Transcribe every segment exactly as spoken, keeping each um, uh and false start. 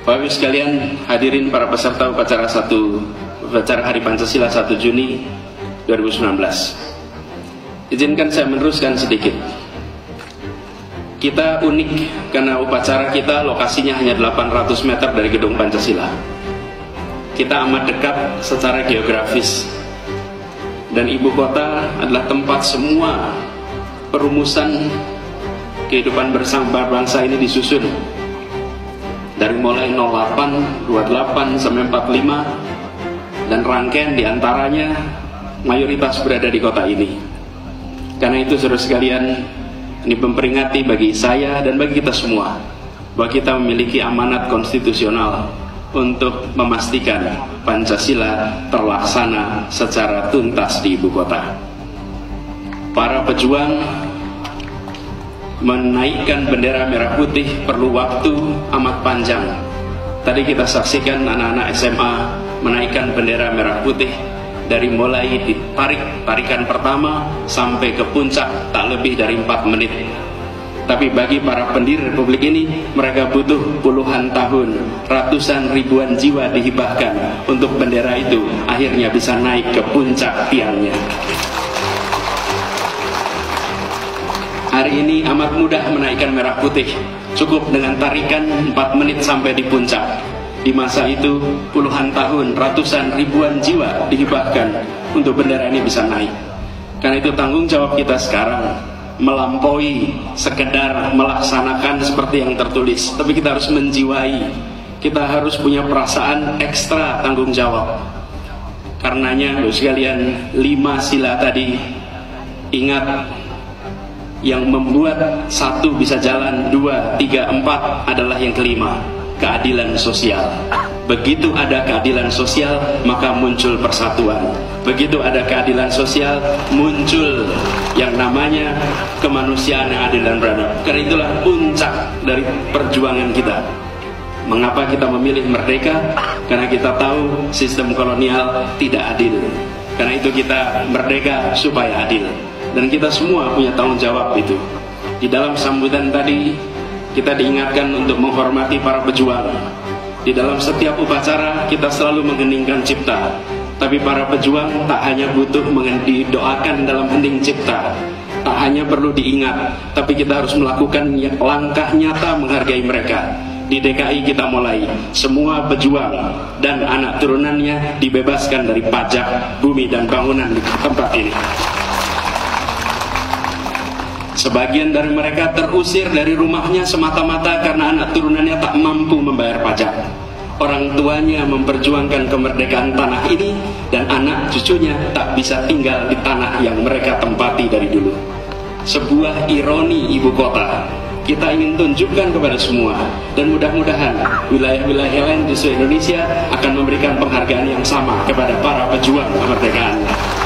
Bapak Ibu sekalian, hadirin para peserta upacara satu upacara Hari Pancasila satu Juni dua ribu sembilan belas. Izinkan saya meneruskan sedikit. Kita unik karena upacara kita lokasinya hanya delapan ratus meter dari Gedung Pancasila. Kita amat dekat secara geografis. Dan ibu kota adalah tempat semua perumusan kehidupan bersama bangsa ini disusun. Dari mulai nol delapan, dua puluh delapan sampai empat puluh lima, dan rangkaian diantaranya mayoritas berada di kota ini. Karena itu saudara sekalian, ini memperingati bagi saya dan bagi kita semua bahwa kita memiliki amanat konstitusional untuk memastikan Pancasila terlaksana secara tuntas di ibu kota. Para pejuang menaikkan bendera merah putih perlu waktu amat panjang. Tadi kita saksikan anak-anak S M A menaikkan bendera merah putih dari mulai ditarik tarikan pertama sampai ke puncak tak lebih dari empat menit. Tapi bagi para pendiri republik ini, mereka butuh puluhan tahun, ratusan ribuan jiwa dihibahkan untuk bendera itu akhirnya bisa naik ke puncak tiangnya. Hari ini amat mudah menaikkan merah putih, cukup dengan tarikan empat menit sampai di puncak. Di masa itu puluhan tahun, ratusan ribuan jiwa dihibahkan untuk bendera ini bisa naik. Karena itu tanggung jawab kita sekarang melampaui sekedar melaksanakan seperti yang tertulis, tapi kita harus menjiwai, kita harus punya perasaan ekstra tanggung jawab. Karenanya loh sekalian, lima sila tadi, ingat, yang membuat satu bisa jalan, dua, tiga, empat adalah yang kelima, keadilan sosial. Begitu ada keadilan sosial, maka muncul persatuan. Begitu ada keadilan sosial, muncul yang namanya kemanusiaan yang adil dan beradab. Karena itulah puncak dari perjuangan kita. Mengapa kita memilih merdeka? Karena kita tahu sistem kolonial tidak adil. Karena itu kita merdeka supaya adil. Dan kita semua punya tanggung jawab itu. Di dalam sambutan tadi, kita diingatkan untuk menghormati para pejuang. Di dalam setiap upacara kita selalu mengheningkan cipta. Tapi para pejuang tak hanya butuh didoakan dalam hening cipta, tak hanya perlu diingat, tapi kita harus melakukan langkah nyata menghargai mereka. Di D K I kita mulai, semua pejuang dan anak turunannya dibebaskan dari pajak bumi dan bangunan di tempat ini. Sebagian dari mereka terusir dari rumahnya semata-mata karena anak turunannya tak mampu membayar pajak. Orang tuanya memperjuangkan kemerdekaan tanah ini, dan anak cucunya tak bisa tinggal di tanah yang mereka tempati dari dulu. Sebuah ironi ibu kota kita ingin tunjukkan kepada semua, dan mudah-mudahan wilayah-wilayah lain di seluruh Indonesia akan memberikan penghargaan yang sama kepada para pejuang kemerdekaan.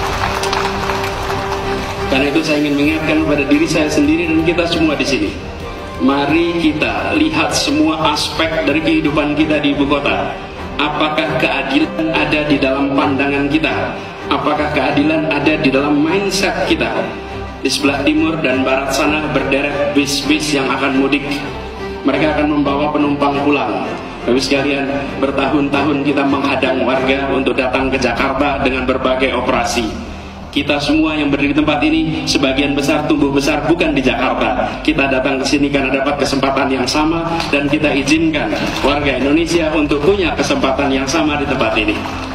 Karena itu saya ingin mengingatkan kepada diri saya sendiri dan kita semua di sini. Mari kita lihat semua aspek dari kehidupan kita di ibu kota. Apakah keadilan ada di dalam pandangan kita? Apakah keadilan ada di dalam mindset kita? Di sebelah timur dan barat sana berderet bis-bis yang akan mudik. Mereka akan membawa penumpang pulang. Bapak sekalian, bertahun-tahun kita menghadang warga untuk datang ke Jakarta dengan berbagai operasi. Kita semua yang berdiri di tempat ini, sebagian besar tumbuh besar bukan di Jakarta. Kita datang ke sini karena dapat kesempatan yang sama, dan kita izinkan warga Indonesia untuk punya kesempatan yang sama di tempat ini.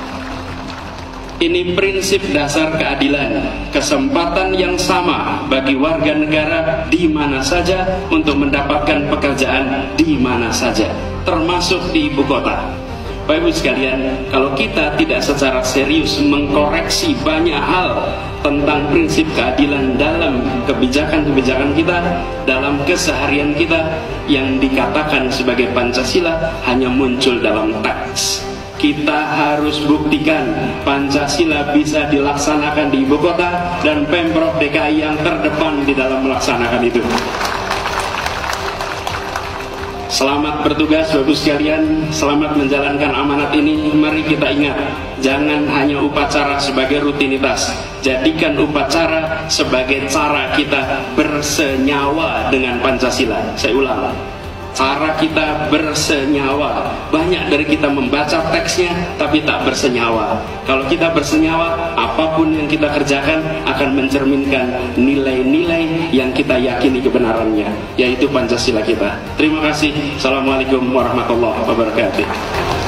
Ini prinsip dasar keadilan, kesempatan yang sama bagi warga negara di mana saja untuk mendapatkan pekerjaan di mana saja, termasuk di ibu kota. Bapak Ibu sekalian, kalau kita tidak secara serius mengkoreksi banyak hal tentang prinsip keadilan dalam kebijakan-kebijakan kita, dalam keseharian kita, yang dikatakan sebagai Pancasila hanya muncul dalam teks. Kita harus buktikan Pancasila bisa dilaksanakan di ibu kota, dan Pemprov D K I yang terdepan di dalam melaksanakan itu. Selamat bertugas Bapak Ibu sekalian, selamat menjalankan amanat ini. Mari kita ingat, jangan hanya upacara sebagai rutinitas, jadikan upacara sebagai cara kita bersenyawa dengan Pancasila. Saya ulang, cara kita bersenyawa. Banyak dari kita membaca teksnya tapi tak bersenyawa. Kalau kita bersenyawa, apapun yang kita kerjakan akan mencerminkan nilai-nilai yang kita yakini kebenarannya, yaitu Pancasila kita. Terima kasih. Assalamualaikum warahmatullahi wabarakatuh.